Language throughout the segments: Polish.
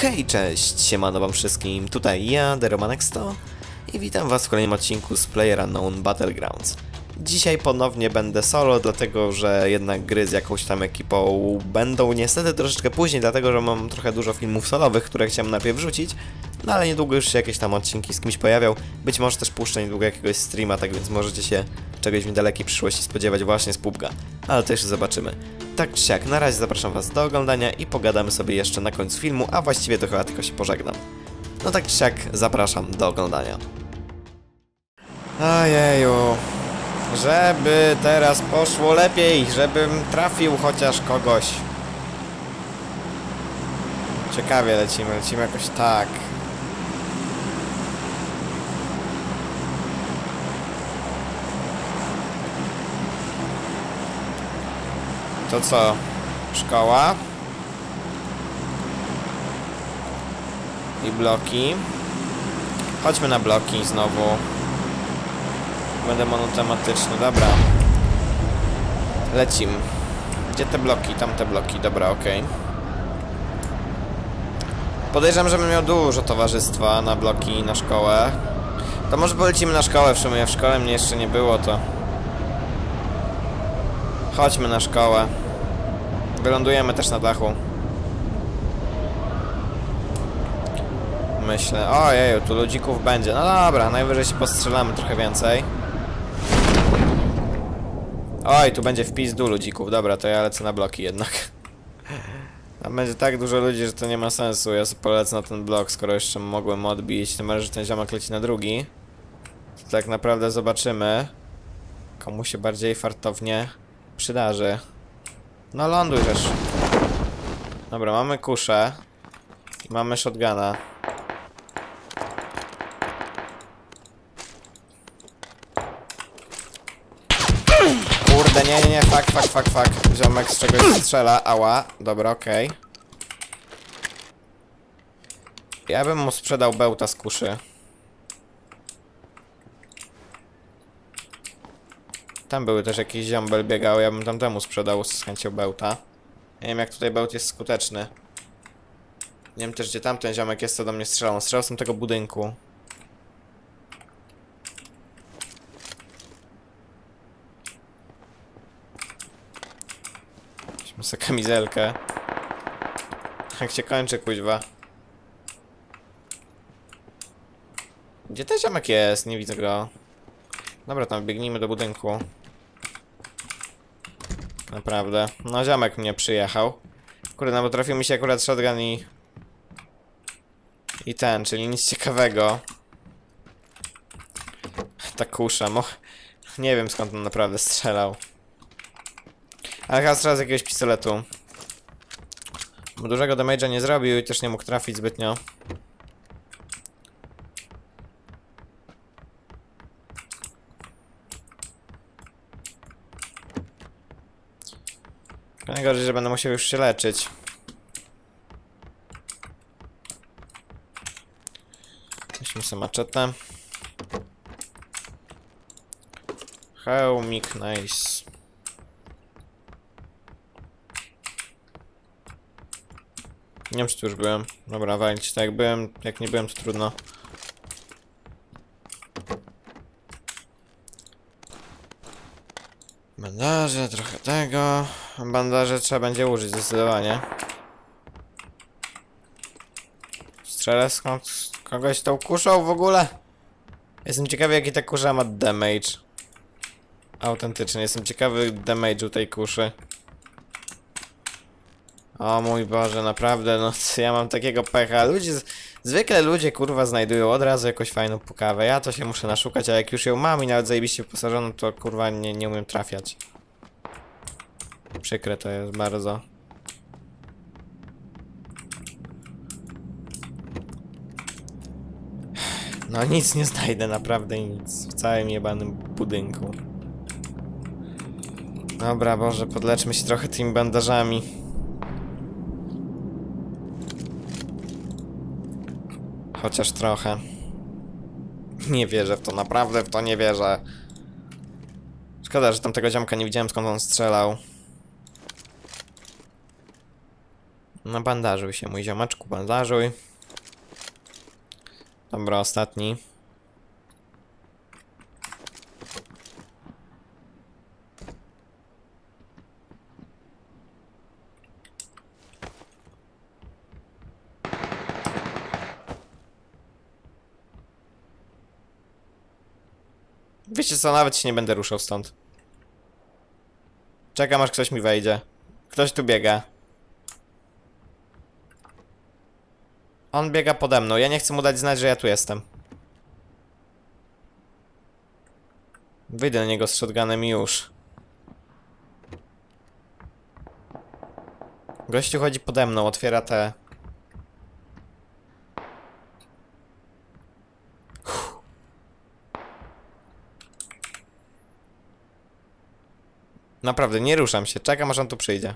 Hej, cześć, siemano wam wszystkim, tutaj ja, TheRomanek100 i witam was w kolejnym odcinku z PlayerUnknown Battlegrounds. Dzisiaj ponownie będę solo, dlatego że jednak gry z jakąś tam ekipą będą niestety troszeczkę później, dlatego że mam trochę dużo filmów solowych, które chciałem najpierw wrzucić, no ale niedługo już się jakieś tam odcinki z kimś pojawią, być może też puszczę niedługo jakiegoś streama, tak więc możecie się czegoś w dalekiej przyszłości spodziewać właśnie z PUBG'a, ale to jeszcze zobaczymy. Tak czy siak, na razie zapraszam was do oglądania i pogadamy sobie jeszcze na końcu filmu, a właściwie to chyba tylko się pożegnam. No tak czy siak, zapraszam do oglądania. Ojeju, żeby teraz poszło lepiej, żebym trafił chociaż kogoś. Ciekawie lecimy jakoś tak. To co? Szkoła? I bloki. Chodźmy na bloki znowu. Będę monotematyczny, dobra. Lecimy. Gdzie te bloki? Tamte bloki, dobra, okej. Podejrzewam, że bym miał dużo towarzystwa na bloki i na szkołę. To może polecimy na szkołę, w sumie w szkole mnie jeszcze nie było, to... Chodźmy na szkołę. Wylądujemy też na dachu. Myślę, ojeju, tu ludzików będzie. No dobra, najwyżej się postrzelamy trochę więcej. Oj, tu będzie w pizdu ludzików. Dobra, to ja lecę na bloki jednak. Tam będzie tak dużo ludzi, że to nie ma sensu. Ja sobie polecę na ten blok, skoro jeszcze mogłem odbić. Tym bardziej, że ten ziomek leci na drugi. To tak naprawdę zobaczymy, komu się bardziej fartownie przydarzy. No ląduj też. Dobra, mamy kuszę. I mamy shotguna. Kurde, nie, fuck. Ziomek z czegoś strzela, ała. Dobra, okej. Ja bym mu sprzedał bełta z kuszy. Tam były też jakieś ziombel biegały, ja bym tamtemu sprzedał z chęcią bełta. Nie wiem, jak tutaj bełt jest skuteczny. Nie wiem też, gdzie tamten ziomek jest, co do mnie strzelał. On strzelał z tego budynku. Weźmy sobie kamizelkę. Jak się kończy, kuźwa. Gdzie ten ziomek jest? Nie widzę go. Dobra, tam biegnijmy do budynku. Naprawdę. No, ziomek mnie przyjechał. Kurde, no bo trafił mi się akurat shotgun i ten, czyli nic ciekawego. Ta kusza, nie wiem skąd on naprawdę strzelał. Ale chyba strzelał z jakiegoś pistoletu. Bo dużego damage'a nie zrobił i też nie mógł trafić zbytnio. Najgorzej, że będę musiał już się leczyć. Weźmy sobie maczetę. Hełmik, nice. Nie wiem, czy tu już byłem. Dobra, walić. Tak jak byłem, jak nie byłem, to trudno. Bandaże, trochę tego. Bandaże trzeba będzie użyć zdecydowanie. Strzelę skąd kogoś tą kuszą w ogóle? Jestem ciekawy, jaki ta kusza ma damage. Autentycznie, jestem ciekawy damage'u tej kuszy. O mój Boże, naprawdę, no ja mam takiego pecha. Zwykle ludzie kurwa znajdują od razu jakąś fajną pukawę. Ja to się muszę naszukać, a jak już ją mam i nawet zajebiście wyposażoną, to kurwa nie umiem trafiać. Przykre to jest bardzo. No nic nie znajdę, naprawdę nic. W całym jebanym budynku. Dobra, Boże, podleczmy się trochę tymi bandażami. Chociaż trochę. Nie wierzę w to, naprawdę w to nie wierzę. Szkoda, że tamtego ziomka nie widziałem, skąd on strzelał. No bandażuj się, mój ziomeczku, bandażuj. Dobra, ostatni. Wiecie co, nawet się nie będę ruszał stąd. Czekam aż ktoś mi wejdzie. Ktoś tu biega. On biega pode mną, ja nie chcę mu dać znać, że ja tu jestem. Wyjdę na niego z shotgunem już. Gościu chodzi pode mną, otwiera te... Naprawdę, nie ruszam się, czekam aż on tu przyjdzie.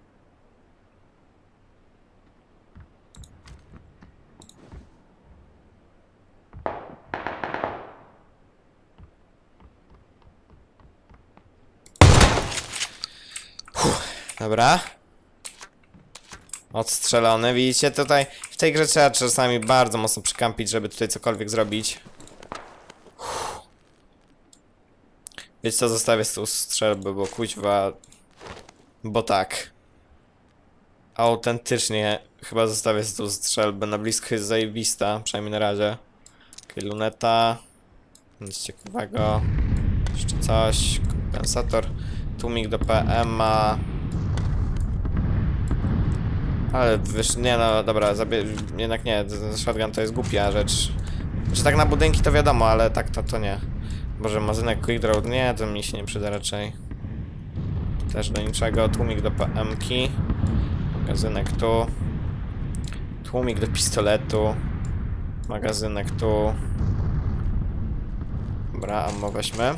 Dobra. Odstrzelony, widzicie tutaj w tej grze trzeba czasami bardzo mocno przykampić, żeby tutaj cokolwiek zrobić. Wiecie co, zostawię z tą strzelbę, bo kuźwa... Bo tak. Autentycznie chyba zostawię z tą strzelbę, na blisko jest zajebista, przynajmniej na razie. Okej, luneta. Nic ciekawego. Jeszcze coś, kompensator. Tłumik do PM-a. Ale wiesz, nie no, dobra, jednak nie, shotgun to jest głupia rzecz. Że tak na budynki to wiadomo, ale tak to nie. Boże, magazynek quick draw, nie, to mi się nie przyda raczej. Też do niczego, tłumik do PM-ki. Magazynek tu. Tłumik do pistoletu. Magazynek tu. Dobra, ammo weźmy.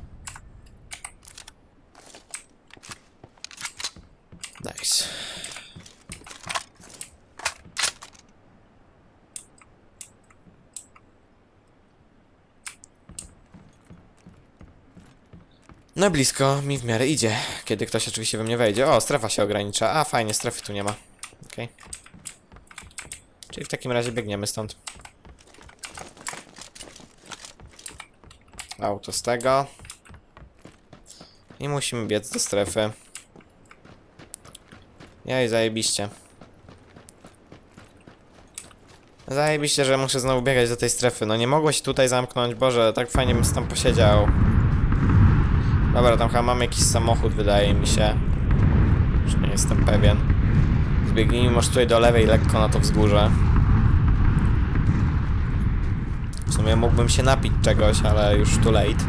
Nice. No blisko mi w miarę idzie, kiedy ktoś oczywiście we mnie wejdzie. O, strefa się ogranicza. A, fajnie, strefy tu nie ma. Okej. Czyli w takim razie biegniemy stąd. Auto z tego. I musimy biec do strefy. Jej, zajebiście. Zajebiście, że muszę znowu biegać do tej strefy. No nie mogło się tutaj zamknąć. Boże, tak fajnie bym tam posiedział. Dobra, tam chyba mamy jakiś samochód, wydaje mi się. Już nie jestem pewien. Zbiegnijmy może tutaj do lewej, lekko na to wzgórze. W sumie mógłbym się napić czegoś, ale już too late.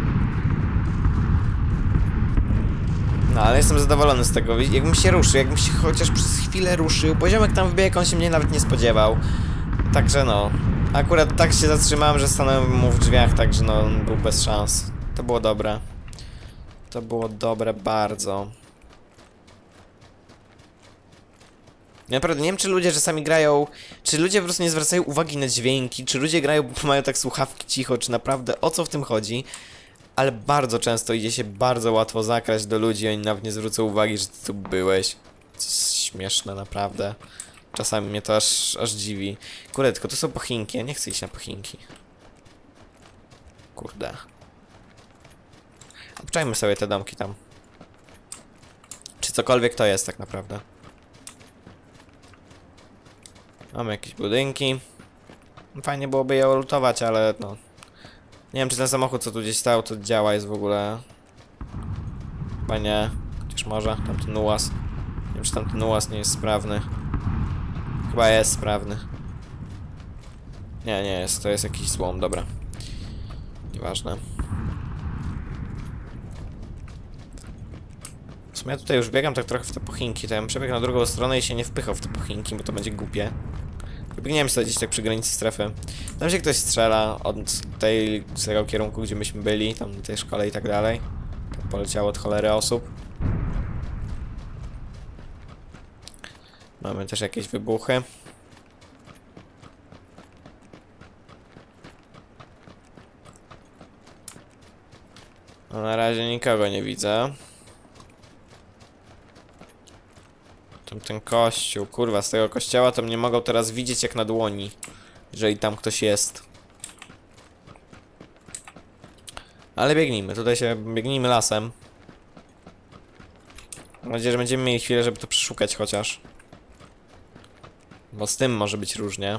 No, ale jestem zadowolony z tego. Jakbym się ruszył, jakbym się chociaż przez chwilę ruszył. Poziomek tam wbiegł, on się mnie nawet nie spodziewał. Także no. Akurat tak się zatrzymałem, że stanąłem mu w drzwiach, także no, on był bez szans. To było dobre. To było dobre bardzo. Naprawdę nie wiem, czy ludzie czasami grają, czy ludzie po prostu nie zwracają uwagi na dźwięki, czy ludzie grają, bo mają tak słuchawki cicho, czy naprawdę o co w tym chodzi. Ale bardzo często idzie się bardzo łatwo zakraść do ludzi, oni nawet nie zwrócą uwagi, że ty tu byłeś. To jest śmieszne, naprawdę. Czasami mnie to aż dziwi. Kurde, tylko to są pochinki, ja nie chcę iść na pochinki. Kurde. Obczajmy sobie te domki tam. Czy cokolwiek to jest tak naprawdę. Mamy jakieś budynki. Fajnie byłoby je lutować, ale no... Nie wiem, czy ten samochód, co tu gdzieś stał, to działa jest w ogóle. Chyba nie. Chociaż może. Tamten ułaz. Nie wiem, czy tamten ułaz nie jest sprawny. Chyba jest sprawny. Nie, nie jest. To jest jakiś złom, dobra. Nieważne. W sumie ja tutaj już biegam tak trochę w te pochinki, to ja bym przebiegł na drugą stronę i się nie wpychał w te pochinki, bo to będzie głupie. Biegniemy sobie gdzieś tak przy granicy strefy. Tam się ktoś strzela z tego kierunku, gdzie myśmy byli, tam na tej szkole i tak dalej. Tam poleciało od cholery osób. Mamy też jakieś wybuchy. No na razie nikogo nie widzę. Ten kościół, kurwa, z tego kościoła to mnie mogą teraz widzieć jak na dłoni. Jeżeli tam ktoś jest. Ale biegnijmy, biegnijmy lasem. Mam nadzieję, że będziemy mieli chwilę, żeby to przeszukać chociaż. Bo z tym może być różnie.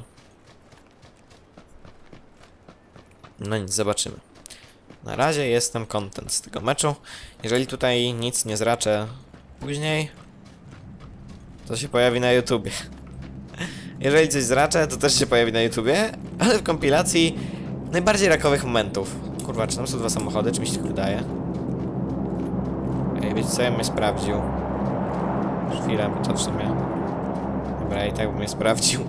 No nic, zobaczymy. Na razie jest tam content z tego meczu. Jeżeli tutaj nic nie zraczę później, to się pojawi na YouTubie. Jeżeli coś zraczę, to też się pojawi na YouTubie, ale w kompilacji najbardziej rakowych momentów. Kurwa, czy tam są 2 samochody? Czy mi się tak wydaje? Ej, wiecie co, ja bym je sprawdził. Chwilę, bo to w sumie... Dobra, i tak bym je sprawdził.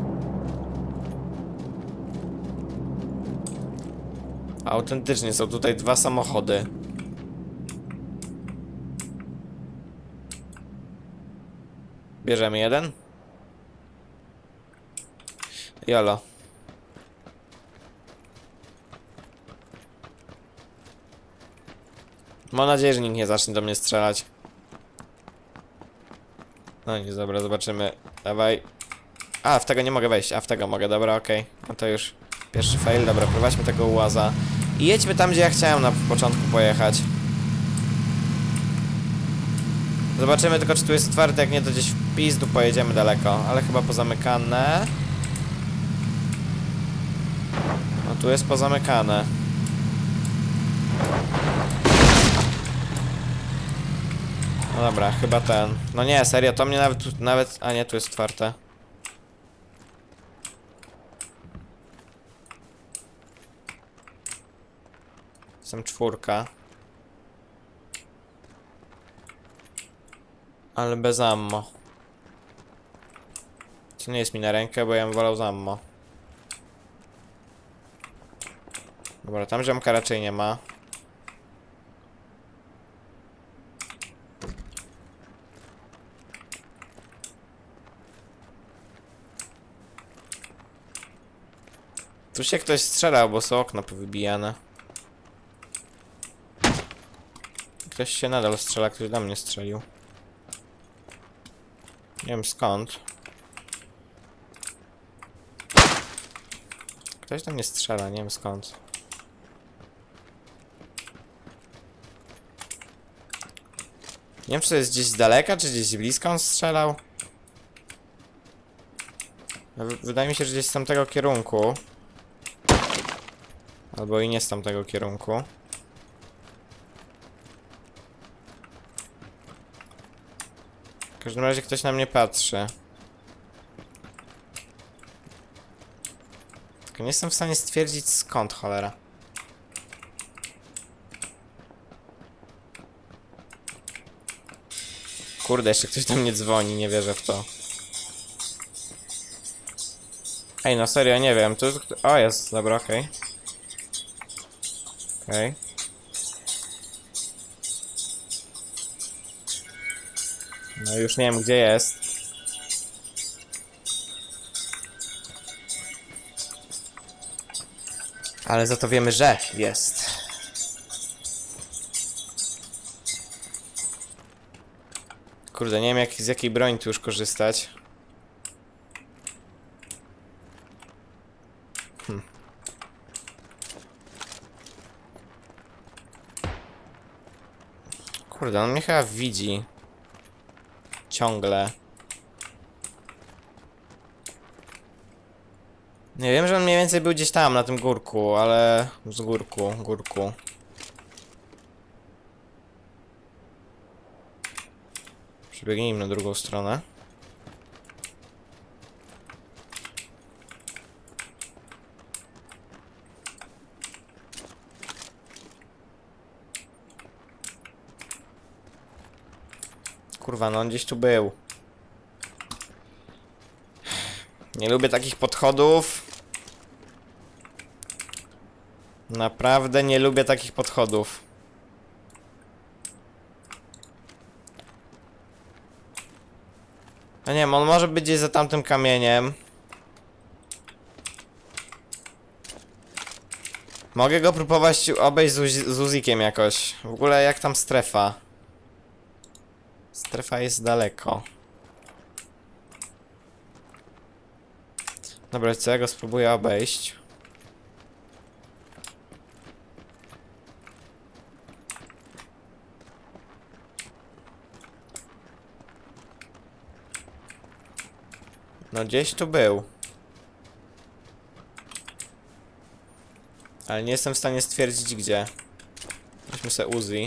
Autentycznie są tutaj 2 samochody. Bierzemy jeden. Jolo. Mam nadzieję, że nikt nie zacznie do mnie strzelać. No nic, dobra, zobaczymy. Dawaj. A, w tego nie mogę wejść, a w tego mogę, dobra, okej. No to już pierwszy fail, dobra, prowadźmy tego ułaza. I jedźmy tam, gdzie ja chciałem na początku pojechać. Zobaczymy tylko, czy tu jest otwarte, jak nie, to gdzieś w pizdu pojedziemy daleko. Ale chyba pozamykane. No tu jest pozamykane. No dobra, chyba ten. No nie, serio, to mnie nawet... A nie, tu jest otwarte. Jestem 4. Ale bez ammo. Co nie jest mi na rękę, bo ja bym wolał z ammo. Dobra, tam ziomka raczej nie ma. Tu się ktoś strzelał, bo są okna powybijane. Ktoś się nadal strzela, ktoś do mnie strzelił. Nie wiem skąd. Ktoś do mnie strzela, nie wiem skąd. Nie wiem, czy to jest gdzieś z daleka, czy gdzieś z bliska on strzelał. Wydaje mi się, że gdzieś z tamtego kierunku. Albo i nie z tamtego kierunku. W każdym razie ktoś na mnie patrzy. Tylko nie jestem w stanie stwierdzić skąd, cholera. Kurde, jeszcze ktoś do mnie dzwoni, nie wierzę w to. Ej, no serio, nie wiem, tu... O, jest, dobra, okej. Okej. No już nie wiem, gdzie jest. Ale za to wiemy, że jest. Kurde, nie wiem z jakiej broni tu już korzystać. Kurde, on mnie chyba widzi. Ciągle. Nie wiem, że on mniej więcej był gdzieś tam, na tym górku, ale... z górku. Przebiegnijmy na drugą stronę. Kurwa, no on gdzieś tu był. Nie lubię takich podchodów. Naprawdę nie lubię takich podchodów. No nie wiem, on może być gdzieś za tamtym kamieniem. Mogę go próbować obejść z Uzikiem jakoś. W ogóle jak tam strefa? Strefa jest daleko. Dobra, co ja go spróbuję obejść. No gdzieś tu był. Ale nie jestem w stanie stwierdzić gdzie. Weźmy sobie Uzi.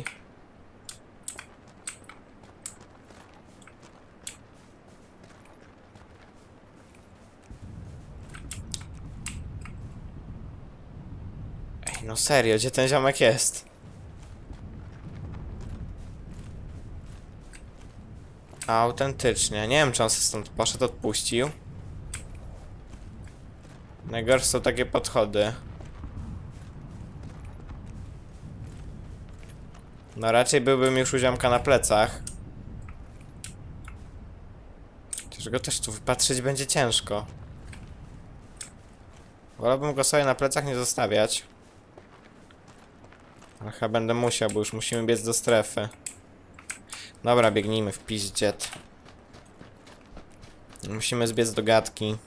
Ej, no serio, gdzie ten ziomek jest? Autentycznie. Nie wiem, czy on się stąd poszedł, odpuścił. Najgorsze są takie podchody. No raczej byłbym już u ziomka na plecach. Chociaż go też tu wypatrzeć będzie ciężko. Wolałbym go sobie na plecach nie zostawiać. Ale chyba będę musiał, bo już musimy biec do strefy. Dobra, biegnijmy w piździet. Musimy zbiec do gadki.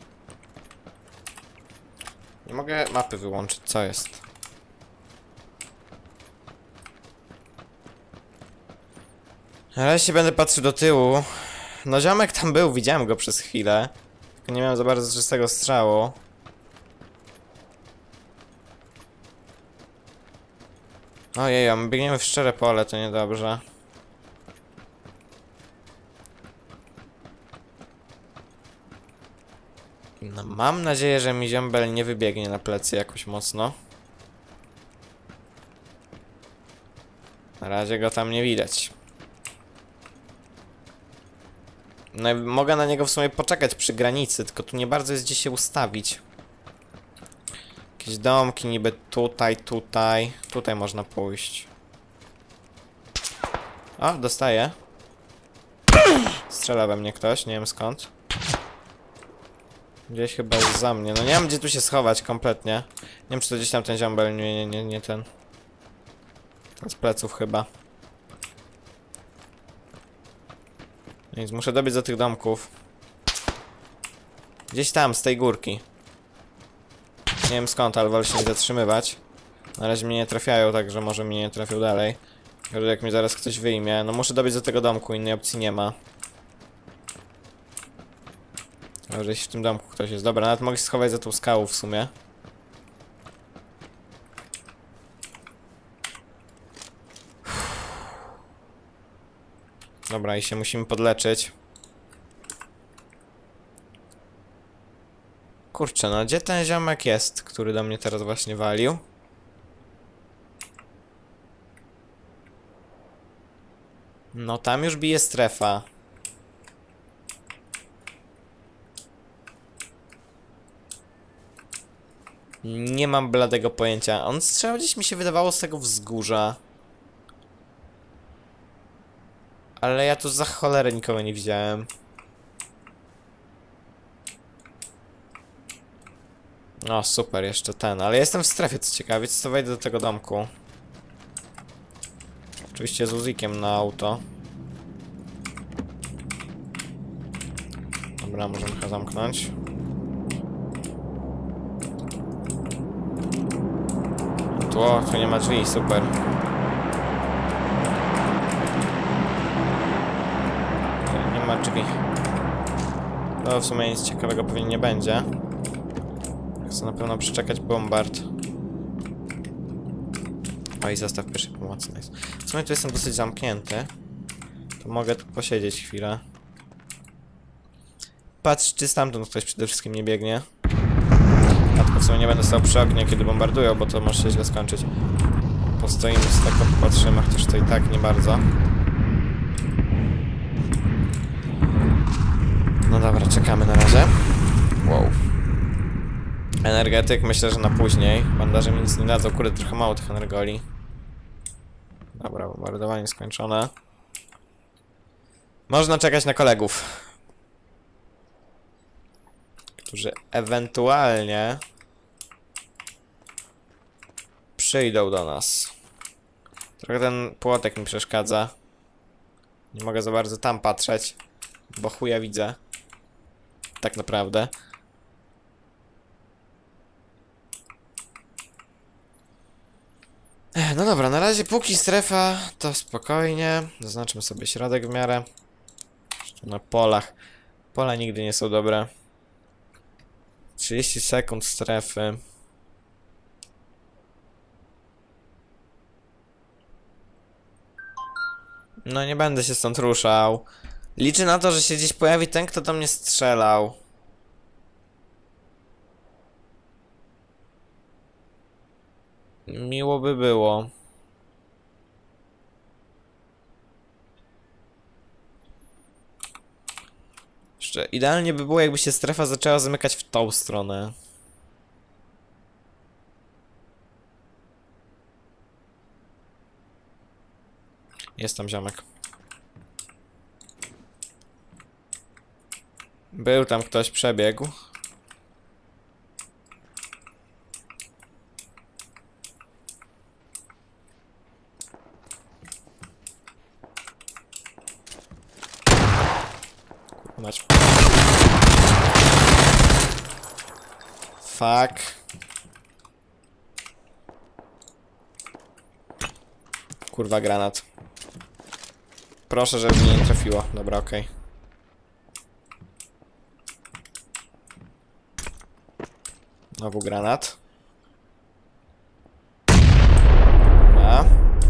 Nie mogę mapy wyłączyć, co jest? Na razie się będę patrzył do tyłu. No ziomek tam był, widziałem go przez chwilę. Tylko nie miałem za bardzo czystego strzału. Ojej, a my biegniemy w szczere pole, to niedobrze. No, mam nadzieję, że mi ziombel nie wybiegnie na plecy jakoś mocno. Na razie go tam nie widać. No i mogę na niego w sumie poczekać przy granicy, tylko tu nie bardzo jest gdzie się ustawić. Jakieś domki niby tutaj, tutaj. Tutaj można pójść. O, dostaję. Strzela we mnie ktoś, nie wiem skąd. Gdzieś chyba jest za mnie. No nie mam gdzie tu się schować kompletnie. Nie wiem, czy to gdzieś tam ten ziombel, nie ten. Ten z pleców chyba. Więc muszę dobiec do tych domków. Gdzieś tam, z tej górki. Nie wiem skąd, ale wolę się nie zatrzymywać. Na razie mnie nie trafiają, także może mnie nie trafią dalej. Może jak mnie zaraz ktoś wyjmie. No muszę dobiec do tego domku, innej opcji nie ma. Może jeśli w tym domku ktoś jest. Dobra, nawet mogę się schować za tą skałą w sumie. Dobra, i się musimy podleczyć. Kurczę, no gdzie ten ziomek jest, który do mnie teraz właśnie walił? No tam już bije strefa. Nie mam bladego pojęcia. On strzelał gdzieś, mi się wydawało, z tego wzgórza. Ale ja tu za cholerę nikogo nie widziałem. O, super, jeszcze ten. Ale jestem w strefie, co ciekawe, co wejdę do tego domku. Oczywiście z Uzikiem na auto. Dobra, możemy chyba zamknąć. Tu nie ma drzwi, super. Nie ma drzwi. No w sumie nic ciekawego pewnie nie będzie. Chcę na pewno przeczekać bombard. O, i zestaw pierwszej pomocy. Nice. W sumie tu jestem dosyć zamknięty. To mogę tu posiedzieć chwilę. Patrz, czy stamtąd ktoś przede wszystkim nie biegnie. A tylko w sumie nie będę stał przy oknie, kiedy bombardują, bo to może się źle skończyć. Postoimy z tego, popatrzymy, chociaż to i tak nie bardzo. No dobra, czekamy na razie. Wow. Energetyk myślę, że na później. Bandaże mi nic nie dadzą, kurde, trochę mało tych energoli. Dobra, bombardowanie skończone. Można czekać na kolegów, którzy ewentualnie przyjdą do nas. Trochę ten płotek mi przeszkadza. Nie mogę za bardzo tam patrzeć, bo chuja widzę. Tak naprawdę. No dobra, na razie póki strefa, to spokojnie. Zaznaczmy sobie środek w miarę. Jeszcze na polach. Pola nigdy nie są dobre. 30 sekund strefy. No nie będę się stąd ruszał. Liczę na to, że się gdzieś pojawi ten, kto do mnie strzelał. Miło by było. Jeszcze idealnie by było, jakby się strefa zaczęła zamykać w tą stronę. Jest tam ziomek. Był tam ktoś, przebiegł. Mać. Fuck. Kurwa, granat. Proszę, żeby mnie nie trafiło. Dobra, okej. Znowu granat. Dobra.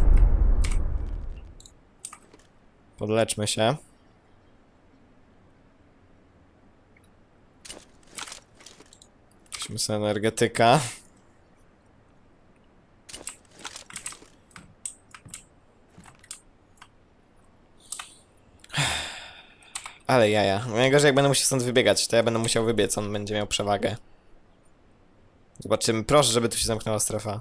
Podleczmy się. Weźmy sobie energetyka. Ale jaja. Najgorzej, jak będę musiał stąd wybiegać, to ja będę musiał wybiec, on będzie miał przewagę. Zobaczymy. Proszę, żeby tu się zamknęła strefa.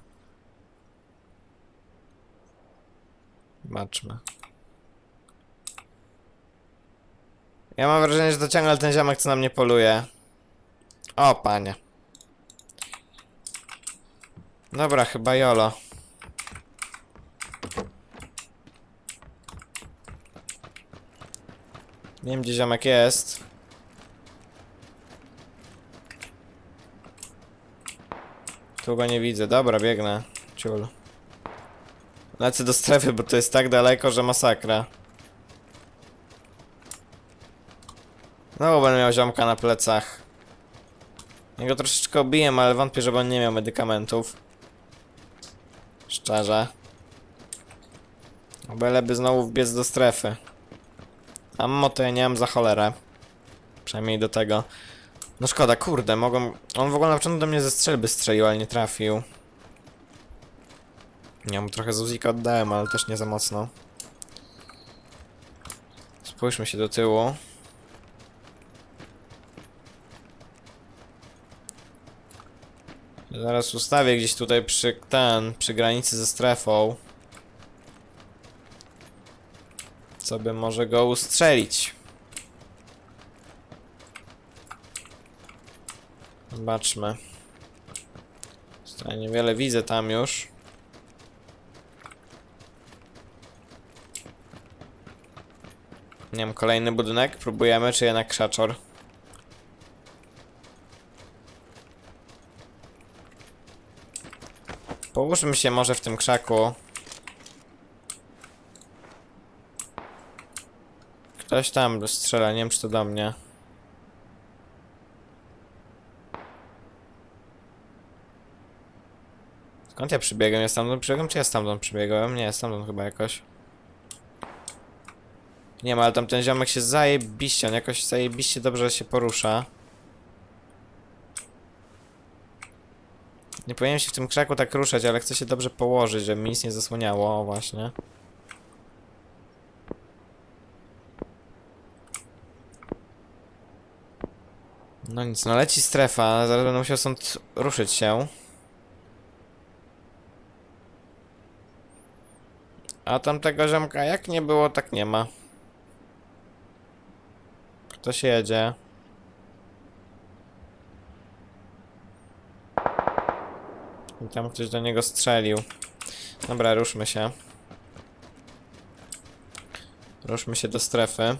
Zobaczmy. Ja mam wrażenie, że to ciągle ten ziomek, co na mnie poluje. O, panie. Dobra, chyba jolo. Nie wiem, gdzie ziomek jest. Tu go nie widzę. Dobra, biegnę. Ciul. Lecę do strefy, bo to jest tak daleko, że masakra. No, będę miał ziomka na plecach. Ja go troszeczkę obiję, ale wątpię, żeby on nie miał medykamentów. Szczerze. Byleby znowu wbiec do strefy. Ammo to ja nie mam za cholerę. Przynajmniej do tego. No szkoda, kurde, mogą... On w ogóle na początku do mnie ze strzelby strzelił, ale nie trafił. Ja mu trochę z Uzika oddałem, ale też nie za mocno. Spójrzmy się do tyłu. Zaraz ustawię gdzieś tutaj przy granicy ze strefą. Co by może go ustrzelić. Zobaczmy. Niewiele widzę tam już. Nie wiem, kolejny budynek. Próbujemy, czy jednak krzaczor. Połóżmy się może w tym krzaku. Ktoś tam strzela, nie wiem, czy to do mnie. Skąd ja przybiegłem? Ja stamtąd przybiegłem, czy ja stamtąd przybiegłem? Nie, stamtąd chyba jakoś. Nie ma, ale tam ten ziomek się zajebiście, on jakoś zajebiście dobrze się porusza. Nie powinienem się w tym krzaku tak ruszać, ale chcę się dobrze położyć, żeby mi nic nie zasłaniało, o właśnie. No nic, no leci strefa, zaraz będę musiał stąd ruszyć się. A tamtego ziomka jak nie było, tak nie ma. Ktoś jedzie. I tam ktoś do niego strzelił. Dobra, ruszmy się. Ruszmy się do strefy.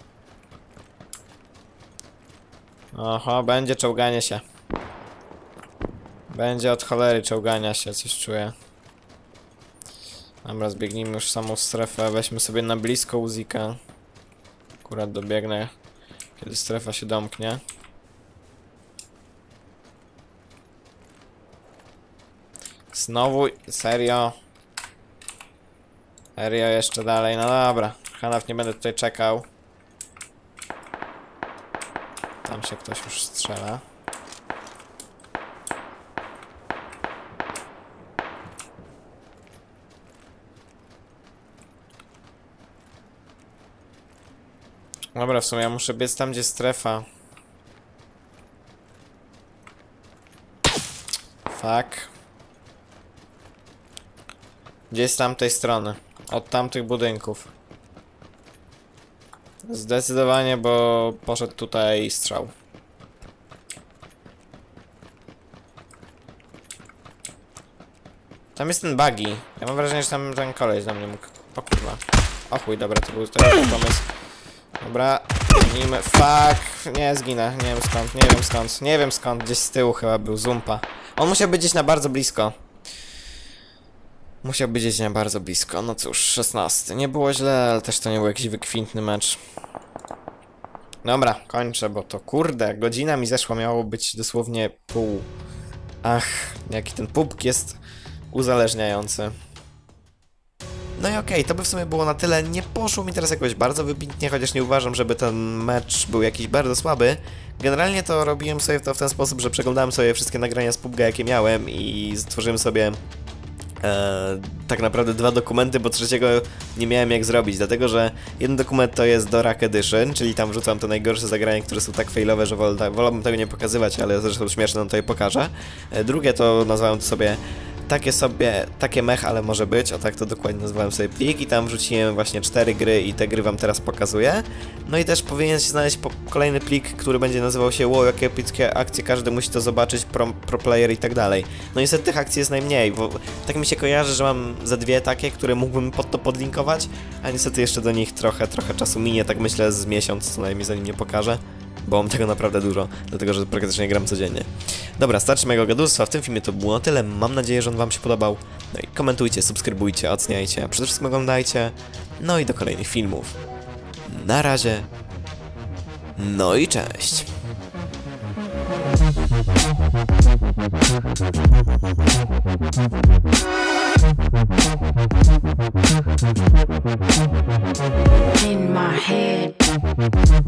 Oho, będzie czołganie się. Będzie od cholery czołgania się, coś czuję. Dobra, zbiegnijmy już w samą strefę, weźmy sobie na blisko Uzika. Akurat dobiegnę, kiedy strefa się domknie. Znowu, serio? Serio jeszcze dalej, no dobra. Hanaf, nie będę tutaj czekał. Tam się ktoś już strzela. Dobra, w sumie ja muszę biec tam, gdzie strefa. Fuck. Gdzie z tamtej strony? Od tamtych budynków. Zdecydowanie, bo poszedł tutaj strzał. Tam jest ten buggy. Ja mam wrażenie, że tam ten koleś do mnie mógł... O kurwa. O chuj, dobra, to był ten pomysł. Dobra, gonimy. Fuck! Nie, zginę. Nie wiem skąd, nie wiem skąd. Nie wiem skąd, gdzieś z tyłu chyba był Zumpa. On musiał być gdzieś na bardzo blisko. Musiał być gdzieś na bardzo blisko. No cóż, 16. Nie było źle, ale też to nie był jakiś wykwintny mecz. Dobra, kończę, bo to kurde, godzina mi zeszła, miało być dosłownie pół. Ach, jaki ten pubg jest uzależniający. No i okej, to by w sumie było na tyle. Nie poszło mi teraz jakoś bardzo wybitnie, chociaż nie uważam, żeby ten mecz był jakiś bardzo słaby. Generalnie to robiłem sobie to w ten sposób, że przeglądałem sobie wszystkie nagrania z PUBG'a, jakie miałem i stworzyłem sobie tak naprawdę 2 dokumenty, bo trzeciego nie miałem jak zrobić, dlatego że jeden dokument to jest do Rack Edition, czyli tam wrzucam te najgorsze zagrania, które są tak failowe, że wolałbym tego nie pokazywać, ale zresztą śmieszne, no to je pokażę. Drugie to nazwałem to sobie takie mech, ale może być, o tak to dokładnie nazwałem sobie plik i tam wrzuciłem właśnie 4 gry i te gry wam teraz pokazuję. No i też powinien się znaleźć kolejny plik, który będzie nazywał się wow, jakie epickie akcje, każdy musi to zobaczyć, pro player i tak dalej. No niestety tych akcji jest najmniej, bo tak mi się kojarzy, że mam za 2 takie, które mógłbym pod to podlinkować, a niestety jeszcze do nich trochę czasu minie, tak myślę z miesiąc co najmniej, zanim nie pokażę. Bo mam tego naprawdę dużo, dlatego że praktycznie gram codziennie. Dobra, starczy mojego gadulstwa, w tym filmie to było na tyle, mam nadzieję, że on wam się podobał. No i komentujcie, subskrybujcie, oceniajcie, a przede wszystkim oglądajcie. No i do kolejnych filmów. Na razie. No i cześć. In my head.